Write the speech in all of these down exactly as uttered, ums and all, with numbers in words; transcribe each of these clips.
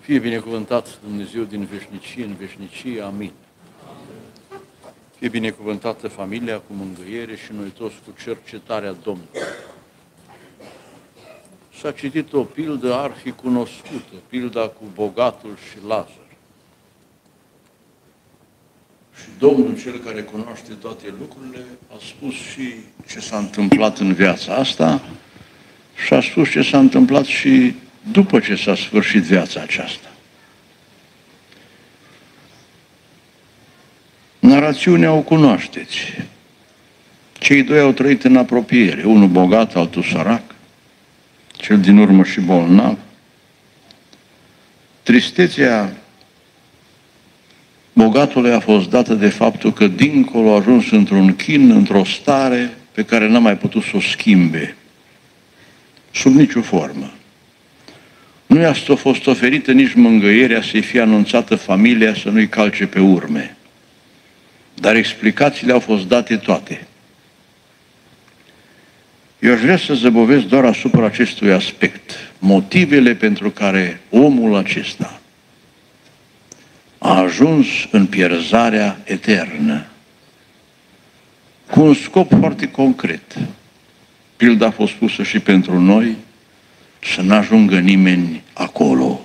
Fie binecuvântat Dumnezeu din veșnicie în veșnicie. Amin. Fie binecuvântată familia cu mângâiere și noi toți cu cercetarea Domnului. S-a citit o pildă arhicunoscută, pilda cu bogatul și Lazar. Și Domnul, cel care cunoaște toate lucrurile, a spus și ce s-a întâmplat în viața asta și a spus ce s-a întâmplat și după ce s-a sfârșit viața aceasta. Narațiunea o cunoașteți. Cei doi au trăit în apropiere, unul bogat, altul sărac, cel din urmă și bolnav. Tristețea bogatului a fost dată de faptul că dincolo a ajuns într-un chin, într-o stare pe care n-a mai putut să o schimbe, sub nicio formă. Nu i-a fost oferită nici mângâierea să-i fie anunțată familia să nu-i calce pe urme. Dar explicațiile au fost date toate. Eu aș vrea să zăbovesc doar asupra acestui aspect. Motivele pentru care omul acesta a ajuns în pierzarea eternă. Cu un scop foarte concret. Pilda a fost pusă și pentru noi, să n-ajungă nimeni acolo.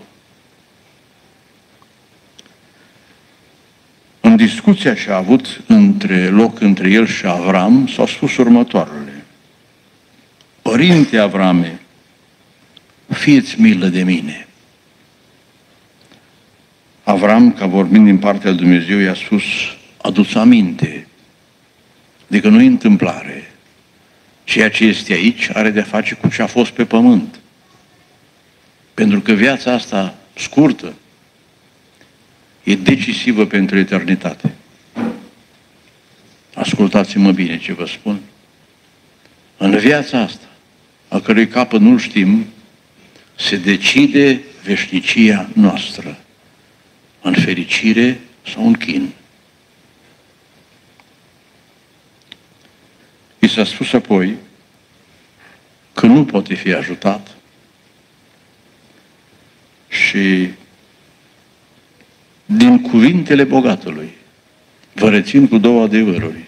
În discuția ce a avut între loc între el și Avram, s-au spus următoarele. Părinte Avrame, fie-ți milă de mine. Avram, ca vorbind din partea lui Dumnezeu, i-a spus, adu-ți aminte, adică nu-i întâmplare. Ceea ce este aici are de-a face cu ce a fost pe pământ. Pentru că viața asta scurtă e decisivă pentru eternitate. Ascultați-mă bine ce vă spun. În viața asta, a cărui capăt nu-l știm, se decide veșnicia noastră. În fericire sau în chin. I s-a spus apoi că nu poate fi ajutat și din cuvintele bogatului vă rețin cu două adevăruri.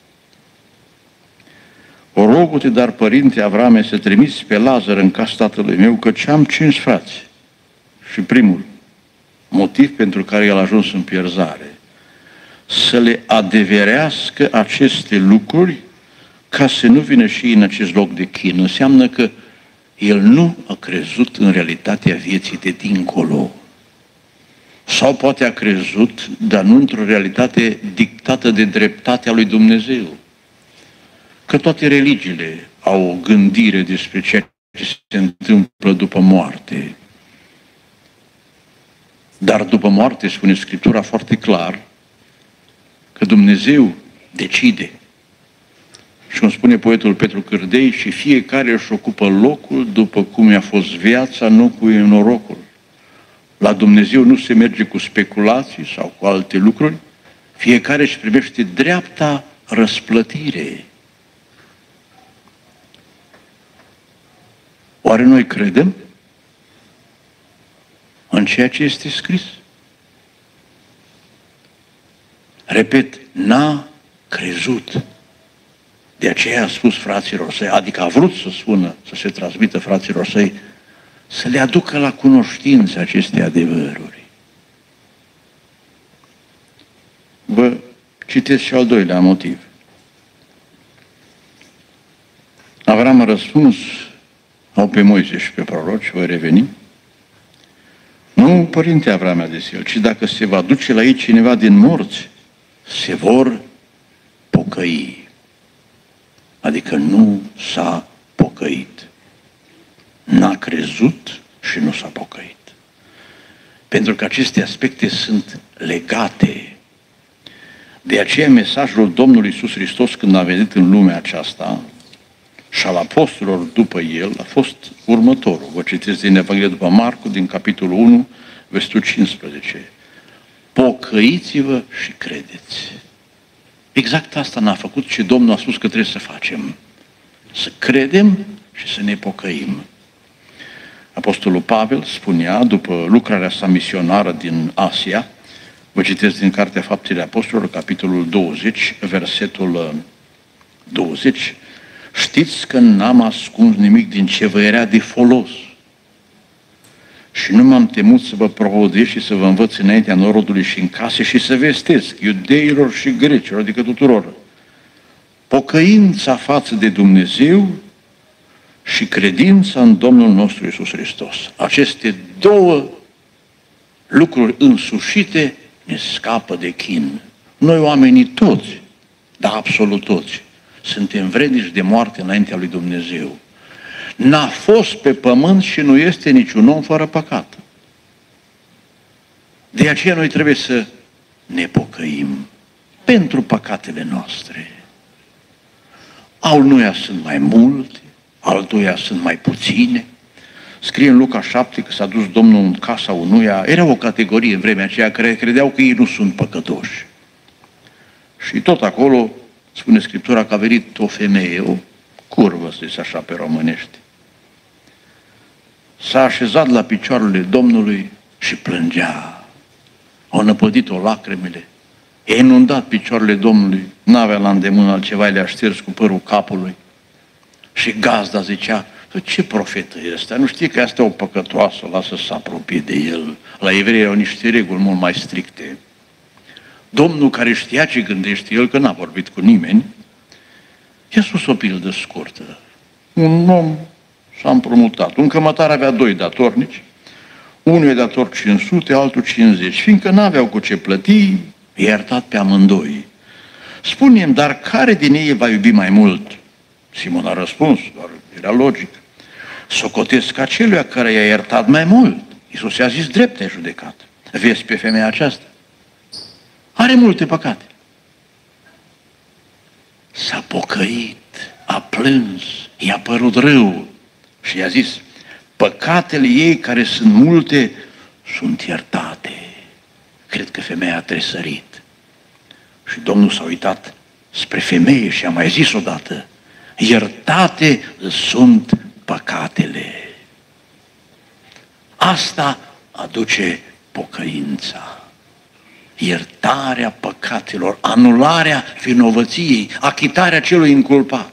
O rogu-te, dar, părinte Avrame, să trimiți pe Lazar în casa tatălui meu, căci am cinci frați. Și primul motiv pentru care el a ajuns în pierzare, să le adeverească aceste lucruri ca să nu vină și în acest loc de chin. Înseamnă că el nu a crezut în realitatea vieții de dincolo. Sau poate a crezut, dar nu într-o realitate dictată de dreptatea lui Dumnezeu. Că toate religiile au o gândire despre ceea ce se întâmplă după moarte. Dar după moarte, spune Scriptura foarte clar, că Dumnezeu decide. Și cum spune poetul Petru Cârdei, și fiecare își ocupă locul după cum i-a fost viața, nu cu norocul. La Dumnezeu nu se merge cu speculații sau cu alte lucruri, fiecare își primește dreapta răsplătire. Oare noi credem în ceea ce este scris? Repet, n-a crezut. De aceea a spus fraților săi, adică a vrut să spună, să se transmită fraților săi, să le aducă la cunoștință aceste adevăruri. Vă citesc și al doilea motiv. Avram a răspuns, au pe Moise și pe proroci, voi reveni. Nu, părinte Avram, a zis el, ci dacă se va duce la ei cineva din morți, se vor pocăi. Adică nu s-a pocăit. N-a crezut și nu s-a pocăit. Pentru că aceste aspecte sunt legate. De aceea mesajul Domnului Iisus Hristos, când a venit în lumea aceasta, și al apostolilor după el, a fost următorul. Vă citesc din Evanghelia după Marcu, din capitolul unu, versetul cincisprezece. Pocăiți-vă și credeți. Exact asta n-a făcut și Domnul a spus că trebuie să facem. Să credem și să ne pocăim. Apostolul Pavel spunea, după lucrarea sa misionară din Asia, vă citesc din Cartea Faptele Apostolilor, capitolul douăzeci, versetul douăzeci, știți că n-am ascuns nimic din ce vă era de folos și nu m-am temut să vă provodesc și să vă învăț înaintea norodului și în case și să vestesc iudeilor și grecilor, adică tuturor, pocăința față de Dumnezeu și credința în Domnul nostru Iisus Hristos. Aceste două lucruri însușite ne scapă de chin. Noi oamenii toți, dar absolut toți, suntem vrednici de moarte înaintea lui Dumnezeu. N-a fost pe pământ și nu este niciun om fără păcat. De aceea noi trebuie să ne pocăim pentru păcatele noastre. Al nuia sunt mai multe, altuia sunt mai puține. Scrie în Luca șapte că s-a dus Domnul în casa unuia. Era o categorie în vremea aceea care credeau că ei nu sunt păcătoși. Și tot acolo spune Scriptura că a venit o femeie, o curvă, să zice așa pe românește. S-a așezat la picioarele Domnului și plângea. Au năpădit-o lacrimile. I-a inundat picioarele Domnului. N-avea la îndemână altceva, le-a șters cu părul capului. Și gazda zicea, ce profetă e ăsta? Nu știe că asta e o păcătoasă, lasă să se apropie de el. La evrei erau niște reguli mult mai stricte. Domnul, care știa ce gândește el, că n-a vorbit cu nimeni, i-a spus o pildă scurtă. Un om s-a împrumutat. Un cămătar avea doi datornici, unul e dator cinci sute, altul cincizeci. Fiindcă n-aveau cu ce plăti, i-a iertat pe amândoi. Spune-mi, dar care din ei va iubi mai mult? Simon a răspuns, doar era logic. Socotesc aceluia care i-a iertat mai mult. Iisus i-a zis, drept te-ai judecat. Vezi pe femeia aceasta? Are multe păcate. S-a pocăit, a plâns, i-a părut rău și i-a zis, păcatele ei care sunt multe sunt iertate. Cred că femeia a tresărit. Și Domnul s-a uitat spre femeie și a mai zis odată, iertate sunt păcatele. Asta aduce pocăința. Iertarea păcatelor, anularea vinovăției, achitarea celui inculpat.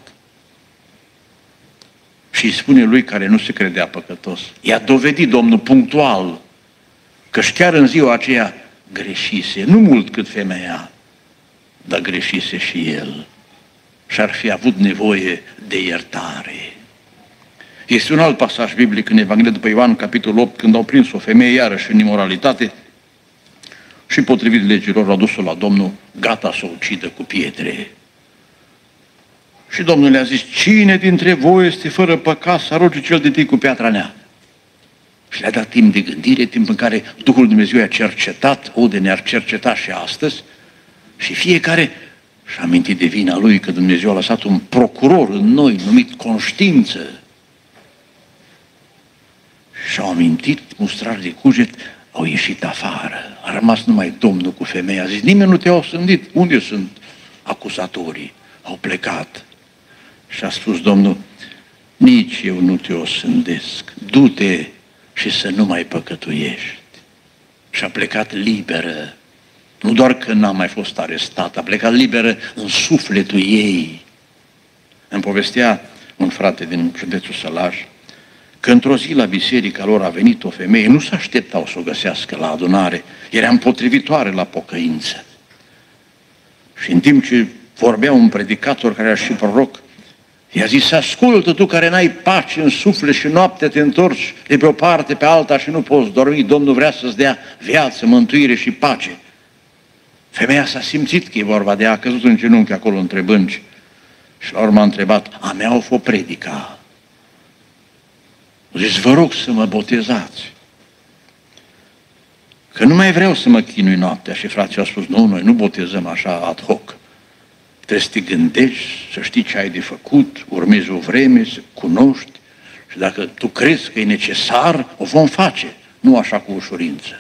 Și îi spune lui care nu se credea păcătos, i-a dovedit Domnul punctual că-și chiar în ziua aceea greșise, nu mult cât femeia, dar greșise și el și ar fi avut nevoie de iertare. Este un alt pasaj biblic în Evanghelia după Ioan, capitolul opt, când au prins o femeie iarăși în imoralitate și potrivit legilor au dus-o la Domnul, gata să o ucidă cu pietre. Și Domnul le-a zis, cine dintre voi este fără păcat să arunce cel de tâi cu piatra nea? Și le-a dat timp de gândire, timp în care Duhul Dumnezeu i-a cercetat, Ode ne-ar cerceta și astăzi, și fiecare și-a amintit de vina lui, că Dumnezeu a lăsat un procuror în noi, numit conștiință. Și-au amintit, mustrari de cuget, au ieșit afară. A rămas numai Domnul cu femeia. A zis, nimeni nu te-a osândit. Unde sunt acuzatorii? Au plecat. Și a spus Domnul, nici eu nu te osândesc. Du-te și să nu mai păcătuiești. Și a plecat liberă. Nu doar că n-a mai fost arestat, a plecat liberă în sufletul ei. Îmi povestea un frate din județul Sălaj că într-o zi la biserica lor a venit o femeie, nu s-așteptau să o găsească la adunare, era împotrivitoare la pocăință. Și în timp ce vorbea un predicator care era și proroc, i-a zis, ascultă tu care n-ai pace în suflet și noaptea te întorci de pe o parte pe alta și nu poți dormi, Domnul vrea să-ți dea viață, mântuire și pace. Femeia s-a simțit că e vorba de ea, a căzut în genunchi acolo între bânci. Și la urmă a întrebat, a mea o fă predica. Zici, vă rog să mă botezați. Că nu mai vreau să mă chinui noaptea. Și frații au spus, nu, noi nu botezăm așa ad hoc. Trebuie să te gândești, să știi ce ai de făcut, urmezi o vreme, să cunoști. Și dacă tu crezi că e necesar, o vom face. Nu așa cu ușurință.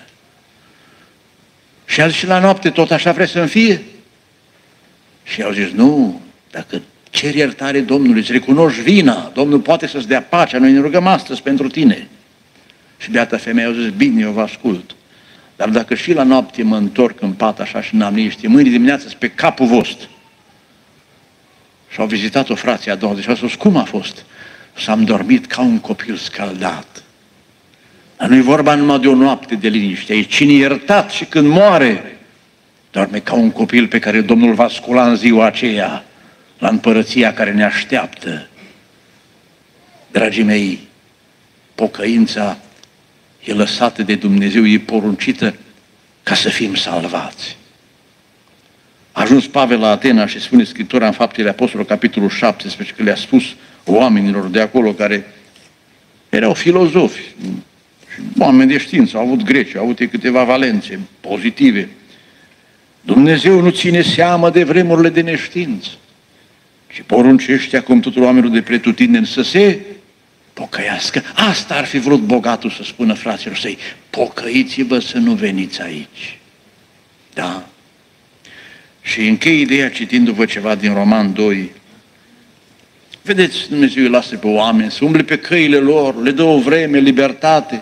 Și a zis, și la noapte tot așa vrea să-mi fie? Și au zis, nu, dacă ceri iertare Domnului, îți recunoști vina, Domnul poate să-ți dea pacea, noi ne rugăm astăzi pentru tine. Și beata femeia a zis, bine, eu vă ascult. Dar dacă și la noapte mă întorc în pat așa și n-am liniște, mâine dimineață pe capul vostru. Și au vizitat-o frații a doua zi și au spus, cum a fost? S-am dormit ca un copil scaldat. Dar nu-i vorba numai de o noapte de liniște, e cine iertat și când moare, doarme ca un copil pe care Domnul va scula în ziua aceea, la împărăția care ne așteaptă. Dragii mei, pocăința e lăsată de Dumnezeu, e poruncită ca să fim salvați. A ajuns Pavel la Atena și spune Scriptura în Faptele Apostolilor, capitolul șaptesprezece, că le-a spus oamenilor de acolo care erau filozofi, oameni de știință, au avut greci, au avut câteva valențe pozitive. Dumnezeu nu ține seamă de vremurile de neștiință, ci poruncește acum tuturor oamenilor de pretutindeni să se pocăiască. Asta ar fi vrut bogatul să spună fraților săi, pocăiți-vă să nu veniți aici. Da. Și închei ideea citindu-vă ceva din Roman doi. Vedeți, Dumnezeu îi lasă pe oameni să umble pe căile lor, le dă o vreme, libertate.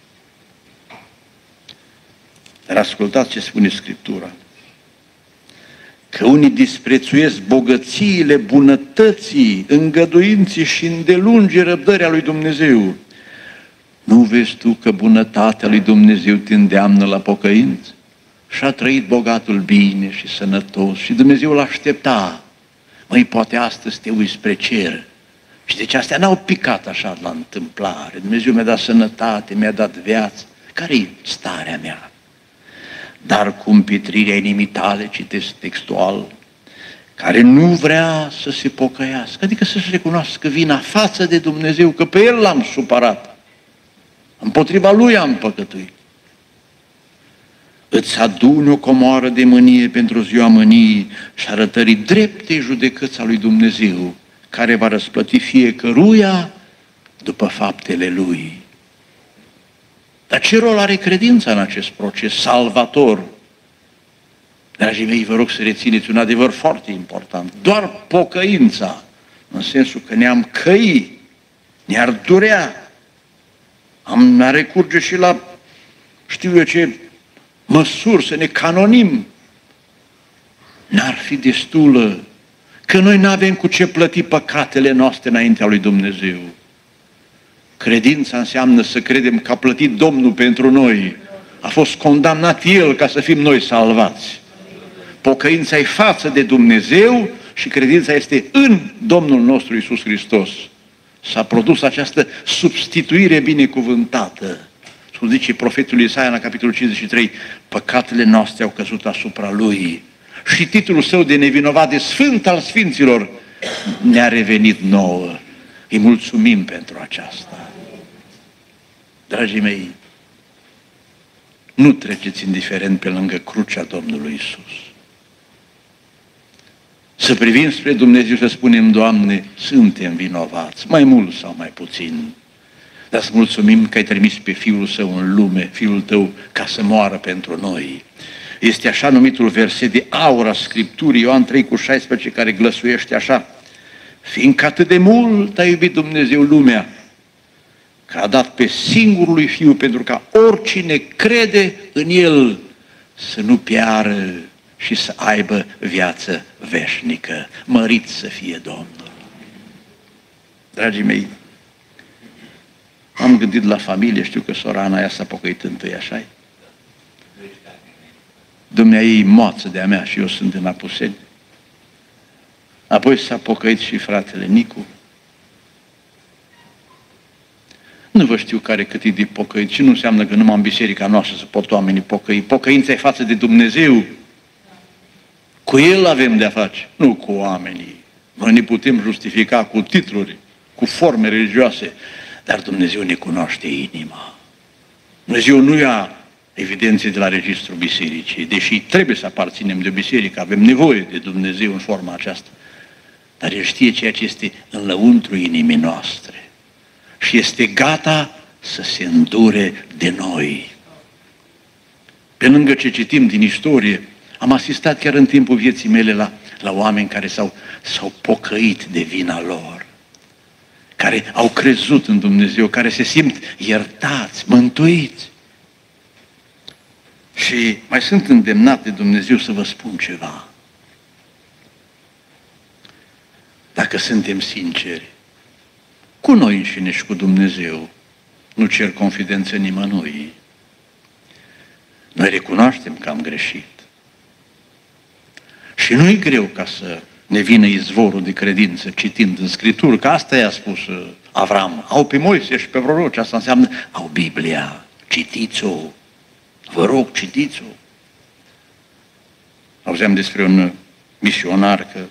Dar ascultați ce spune Scriptura. Că unii disprețuiesc bogățiile, bunătății, îngăduinții și îndelungii răbdării a lui Dumnezeu. Nu vezi tu că bunătatea lui Dumnezeu te îndeamnă la pocăință? Și a trăit bogatul bine și sănătos și Dumnezeu l-a aștepta. Măi, poate astăzi te uiți spre cer. Și deci astea n-au picat așa la întâmplare. Dumnezeu mi-a dat sănătate, mi-a dat viață. Care-i starea mea? Dar cu împitrirea inimii tale, citesc textual, care nu vrea să se pocăiască, adică să-și recunoască vina față de Dumnezeu, că pe El l-am supărat, împotriva Lui am păcătuit. Îți aduni o comoară de mânie pentru ziua mâniei și arătării dreptei judecăți a lui Dumnezeu, care va răsplăti fiecăruia după faptele Lui. Dar ce rol are credința în acest proces salvator? Dragii mei, vă rog să rețineți un adevăr foarte important. Doar pocăința, în sensul că ne-am căi, ne-ar durea, am ar recurge și la, știu eu ce, măsuri să ne canonim, n-ar fi destulă, că noi n-avem cu ce plăti păcatele noastre înaintea lui Dumnezeu. Credința înseamnă să credem că a plătit Domnul pentru noi. A fost condamnat El ca să fim noi salvați. Pocăința e față de Dumnezeu și credința este în Domnul nostru Iisus Hristos. S-a produs această substituire binecuvântată. Cum zice profetul Isaia în capitolul cincizeci și trei, păcatele noastre au căzut asupra Lui. Și titlul său de nevinovat, de Sfânt al Sfinților, ne-a revenit nouă. Îi mulțumim pentru aceasta. Dragii mei, nu treceți indiferent pe lângă crucea Domnului Iisus. Să privim spre Dumnezeu și să spunem, Doamne, suntem vinovați, mai mult sau mai puțin. Dar să mulțumim că ai trimis pe Fiul Său în lume, Fiul Tău, ca să moară pentru noi. Este așa numitul verset de aur a Scripturii, Ioan trei cu șaisprezece, care glăsuiește așa: fiindcă atât de mult a iubit Dumnezeu lumea, că a dat pe singurul lui Fiu, pentru ca oricine crede în El să nu piară și să aibă viață veșnică. Mărit să fie Domnul! Dragii mei, am gândit la familie, știu că sorana aia s-a pocăit întâi, așa-i? Dumnea ei moață de-a mea și eu sunt în Apuseni. Apoi s-a pocăit și fratele Nicu. Nu vă știu care cât e de pocăit și nu înseamnă că numai în biserica noastră să pot oamenii pocăi. Pocăința e față de Dumnezeu. Cu El avem de-a face, nu cu oamenii. Noi ne putem justifica cu titluri, cu forme religioase, dar Dumnezeu ne cunoaște inima. Dumnezeu nu ia evidențe de la registrul bisericii, deși trebuie să aparținem de biserică, avem nevoie de Dumnezeu în forma aceasta. Dar El știe ceea ce este în lăuntru inimii noastre și este gata să se îndure de noi. Pe lângă ce citim din istorie, am asistat chiar în timpul vieții mele la, la oameni care s-au, s-au pocăit de vina lor, care care au crezut în Dumnezeu, care se simt iertați, mântuiți. Și mai sunt îndemnat de Dumnezeu să vă spun ceva. Dacă suntem sinceri, cu noi înșine și cu Dumnezeu, nu cer confidență nimănui. Noi recunoaștem că am greșit. Și nu-i greu ca să ne vină izvorul de credință citind în Scriptură, că asta i-a spus Avram. Au pe Moise și pe proroci, asta înseamnă, au Biblia, citiți-o, vă rog, citiți-o. Auzeam despre un misionar că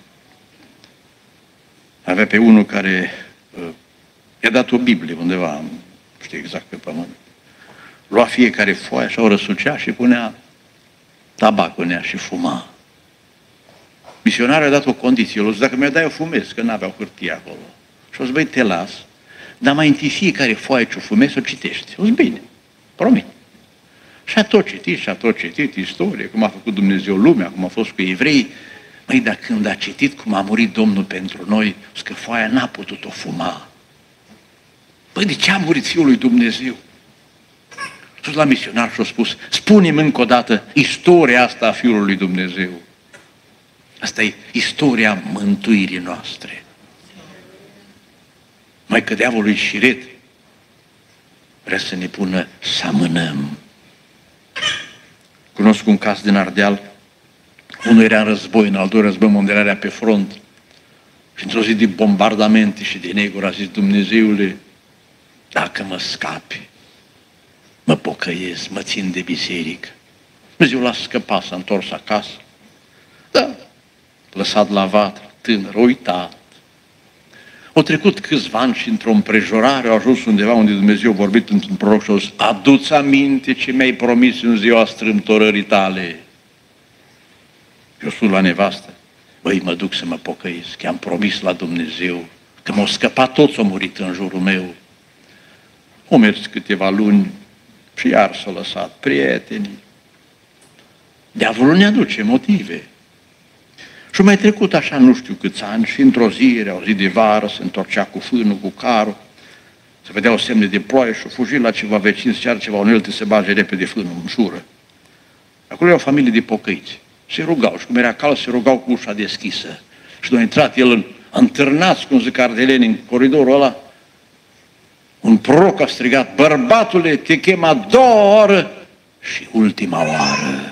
avea pe unul care uh, i-a dat o Biblie undeva, nu știu exact pe pământ. Lua fiecare foaie și o răsucea și punea tabac în ea și fuma. Misionarul a dat o condiție, el a zis, dacă mi-o dai, eu fumez, că n-aveau hârtie acolo. Și o zis, băi, te las, dar mai întâi fiecare foaie ce o fumezi, o citești. O zis, bine, promit. Și a tot citit, și a tot citit istorie, cum a făcut Dumnezeu lumea, cum a fost cu evrei. Măi, dar când a citit cum a murit Domnul pentru noi, zis că foaia n-a putut-o fuma. Păi, de ce a murit Fiul lui Dumnezeu? S-a dus la misionar și a spus, spune-mi încă o dată istoria asta a Fiului lui Dumnezeu. Asta e istoria mântuirii noastre. Mai că diavolul e șiret, vrea să ne pună să amânăm. Cunosc un caz din Ardeal. Unul era în război, în al doilea război mondial era pe front. Și într-o zi de bombardamente și de neguri a zis, Dumnezeule, dacă mă scapi, mă pocăiesc, mă țin de biserică. Dumnezeu l-a scăpat, s-a întors acasă. Da, lăsat la vatră, tânăr, uitat. Au trecut câțiva ani și într-o împrejurare au ajuns undeva unde Dumnezeu a vorbit într-un proroc și a zis, adu-ți aminte ce mi-ai promis în ziua strâmtorării tale. Eu spun la nevastă, băi, mă duc să mă pocăiesc, că am promis la Dumnezeu, că m-au scăpat toți, au murit în jurul meu. Au mers câteva luni și iar s-au lăsat prietenii. Diavolul ne aduce motive. Și mai trecut așa nu știu câți ani și într-o zi, era o zi de vară, se întorcea cu fânul, cu carul, se vedeau semne de ploaie și-o fugi la ceva vecin, să ceară ceva unelte, se bage repede fânul în șură. Acolo era o familie de pocăiți. Se rugau și cum era cald, se rugau cu ușa deschisă. Și a intrat el în, întârnați, cum zic ardeleni, în coridorul ăla. Un proroc a strigat, bărbatule, te chem a doua oră și ultima oară.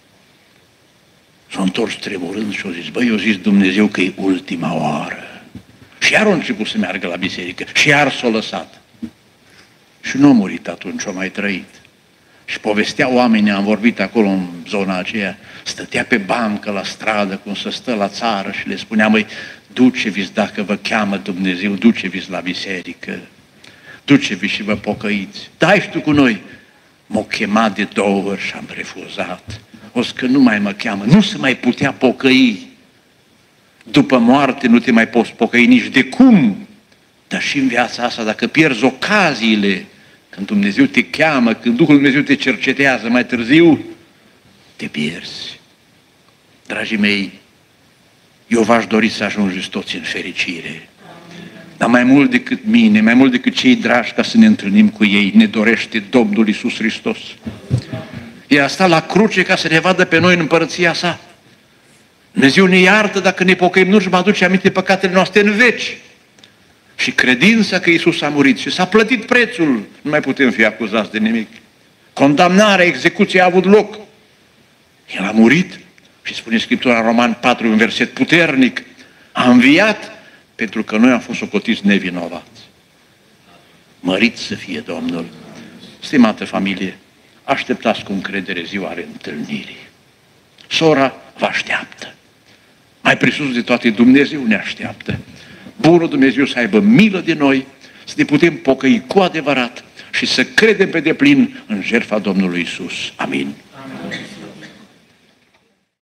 S-a întors tremurând și a zis, băi, eu zis Dumnezeu că e ultima oară. Și iar a început să meargă la biserică. Și iar s-a lăsat. Și nu a murit atunci, a mai trăit. Și povestea oamenii, am vorbit acolo în zona aceea, stătea pe bancă la stradă, cum să stă la țară și le spunea, măi, duce-vi dacă vă cheamă Dumnezeu, duce-vi la biserică, duce-vi și vă pocăiți. Dai și tu cu noi. M-au chemat de două ori și am refuzat. O să că nu mai mă cheamă, nu se mai putea pocăi. După moarte nu te mai poți pocăi nici de cum. Dar și în viața asta, dacă pierzi ocaziile, când Dumnezeu te cheamă, când Duhul Dumnezeu te cercetează mai târziu, te pierzi. Dragii mei, eu v-aș dori să ajungeți toți în fericire. Dar mai mult decât mine, mai mult decât cei dragi ca să ne întâlnim cu ei, ne dorește Domnul Iisus Hristos. El a stat la cruce ca să ne vadă pe noi în împărăția sa. Dumnezeu ne iartă dacă ne pocăim, nu-și va aduce aminte păcatele noastre în veci. Și credința că Iisus a murit și s-a plătit prețul, nu mai putem fi acuzați de nimic. Condamnarea, execuția a avut loc. El a murit și spune Scriptura în Roman patru, un verset puternic, a înviat pentru că noi am fost socotiți nevinovați. Mărit să fie Domnul. Stimată familie, așteptați cu încredere ziua reîntâlnirii. Sora vă așteaptă. Mai presus de toate, Dumnezeu ne așteaptă. Bunul Dumnezeu să aibă milă de noi, să ne putem pocăi cu adevărat și să credem pe deplin în jertfa Domnului Iisus. Amin.